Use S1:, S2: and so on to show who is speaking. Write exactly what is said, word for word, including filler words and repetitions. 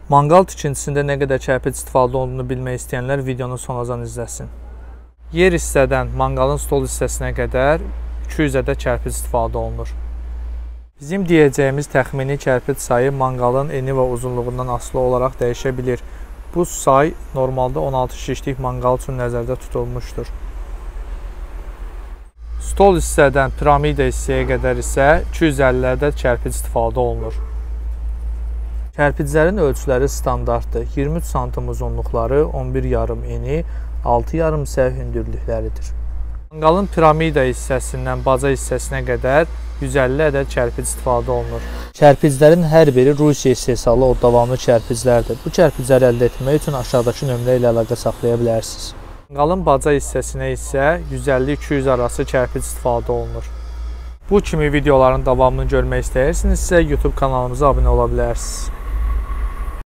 S1: Manqal tikintisində nə qədər kərpic istifadə olduğunu bilmək istəyənlər videonu sonacan izləsin. Yer hissədən manqalın stol hissəsinə qədər iki yüz ədəd kərpic istifadə olunur. Bizim deyəcəyimiz təxmini kərpic sayı manqalın eni və uzunluğundan asılı olaraq dəyişə bilir. Bu say normalda on altı şişlik manqal üçün nəzərdə tutulmuşdur. Stol hissədən piramida hissəyə qədər isə iki yüz əlli ədəd kərpic istifadə olunur. Kərpiclərin ölçüləri standartdır. iyirmi üç santim uzunluqları, on bir yarım eni, altı yarım isə hündürlükləridir. Manqalın piramida hissəsindən baca hissəsinə qədər yüz əlli ədəd kərpic istifadə olunur. Kərpiclərin hər biri Rusiya istehsalı o davamlı kərpiclərdir. Bu kərpicləri əldə etmək üçün aşağıdakı nömrə ilə əlaqə saxlaya bilərsiniz. Manqalın baca hissəsinə isə yüz əlli iki yüz arası kərpic istifadə olunur. Bu kimi videoların davamını görmək istəyirsinizsə YouTube kanalımıza abunə ola bilərsiniz.